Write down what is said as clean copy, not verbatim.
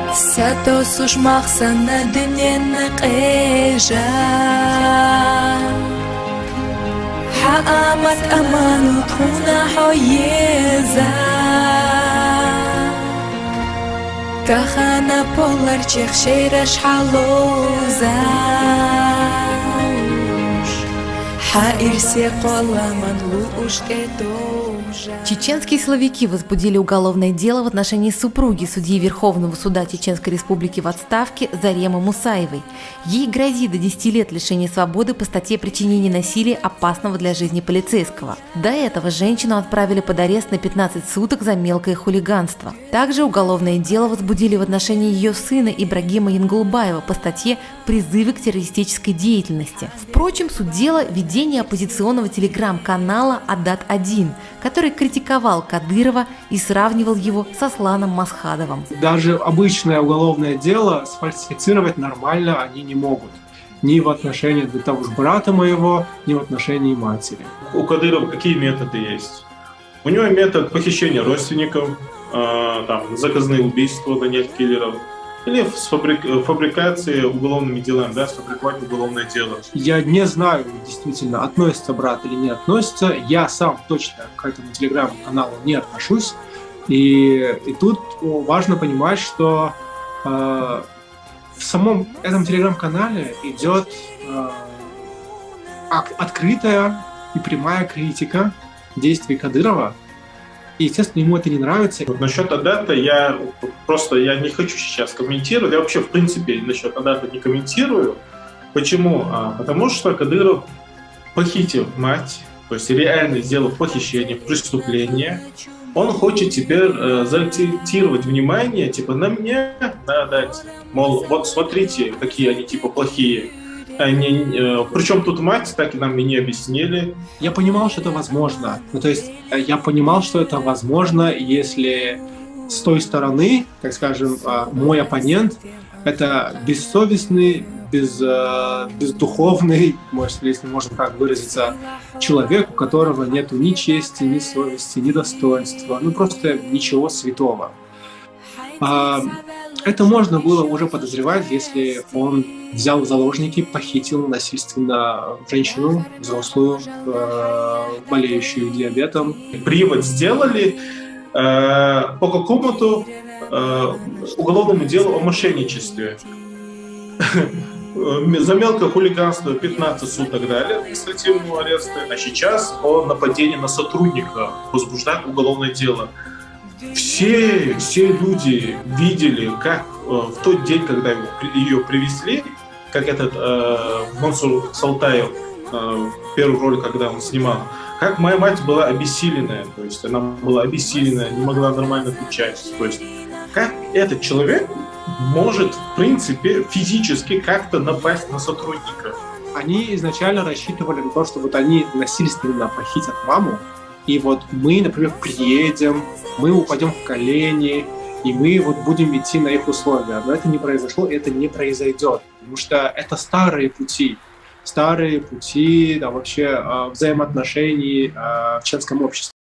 Сато сушмахсана дынена қежа Хаамат аману тхуна хойеза Тахана полар чехшераш халоза Хаирсе коламан луш кетожа. Чеченские силовики возбудили уголовное дело в отношении супруги судьи Верховного суда Чеченской Республики в отставке Заремы Мусаевой. Ей грозит до 10 лет лишения свободы по статье причинения насилия, опасного для жизни полицейского. До этого женщину отправили под арест на 15 суток за мелкое хулиганство. Также уголовное дело возбудили в отношении ее сына Ибрагима Янгулбаева по статье «Призывы к террористической деятельности». Впрочем, суть дела – ведение оппозиционного телеграм-канала «Адат-1», который критиковал Кадырова и сравнивал его с Асланом Масхадовым. Даже обычное уголовное дело сфальсифицировать нормально они не могут. Ни в отношении того же брата моего, ни в отношении матери. У Кадырова какие методы есть? У него метод похищения родственников, заказные убийства, нанять киллеров. Или с фабрикацией уголовными делами, сфабриковать уголовное дело. Я не знаю, действительно, относится брат или не относится. Я сам точно к этому телеграм-каналу не отношусь. И тут важно понимать, что в самом этом телеграм-канале идет открытая и прямая критика действий Кадырова. И, естественно, ему это не нравится. Вот насчет Адата я не хочу сейчас комментировать. Я вообще, в принципе, насчет Адата не комментирую. Почему? Потому что Кадыров похитил мать, то есть реально сделал похищение, преступление. Он хочет теперь заакцентировать внимание на мне, на Адате. Мол, вот смотрите, какие они плохие. Причем тут мать, так и нам и не объяснили. Я понимал, что это возможно. Я понимал, что это возможно, если с той стороны, так скажем, мой оппонент — это бессовестный, бездуховный, если можно так выразиться, человек, у которого нету ни чести, ни совести, ни достоинства, просто ничего святого. Это можно было уже подозревать, если он взял в заложники, похитил насильственно женщину, взрослую, болеющую диабетом. Привод сделали по какому-то уголовному делу о мошенничестве. За мелкое хулиганство 15 суток дали административного ареста, а сейчас о нападении на сотрудника возбуждают уголовное дело. Все люди видели, как в тот день, когда ее привезли, как этот Мансур Салтаев, первую роль, когда он снимал, как моя мать была обессиленная, то есть она была обессиленная, не могла нормально отвечать. То есть как этот человек может, в принципе, физически как-то напасть на сотрудников? Они изначально рассчитывали на то, что они насильственно похитят маму, и мы, например, приедем, мы упадем в колени, и мы будем идти на их условия. Но это не произошло, и это не произойдет, потому что это старые пути вообще взаимоотношений в чеченском обществе.